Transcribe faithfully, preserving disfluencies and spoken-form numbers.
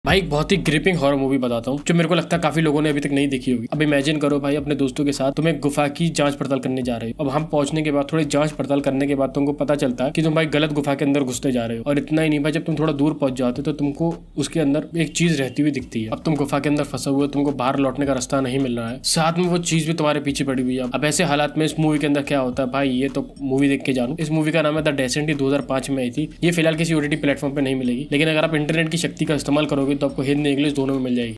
भाई एक बहुत ही ग्रिपिंग हॉरर मूवी बताता हूँ जो मेरे को लगता है काफी लोगों ने अभी तक नहीं देखी होगी। अब इमेजिन करो भाई अपने दोस्तों के साथ तुम एक गुफा की जांच पड़ताल करने जा रहे हो। अब हम पहुंचने के बाद थोड़ी जांच पड़ताल करने के बाद तुमको पता चलता है कि तुम भाई गलत गुफा के अंदर घुसते जा रहे हो। और इतना ही नहीं भाई, जब तुम थोड़ा दूर पहुंच जाते हो तो तुमको उसके अंदर एक चीज रहती हुई दिखती है। अब तुम गुफा के अंदर फंसा हुआ, तुमको बाहर लौटने का रास्ता नहीं मिल रहा है, साथ में वो चीज भी तुम्हारे पीछे पड़ी हुई है। अब ऐसे हालात में इस मूवी के अंदर क्या होता है भाई, ये तो मूवी देख के जानू। इस मूवी का नाम है द डेसेंट, दो हजार पांच में आई थी। ये फिलहाल किसी ओटीटी प्लेटफॉर्म पे नहीं मिलेगी, लेकिन अगर आप इंटरनेट की शक्ति का इस्तेमाल करोगे तो आपको हिंदी इंग्लिश दोनों में मिल जाएगी।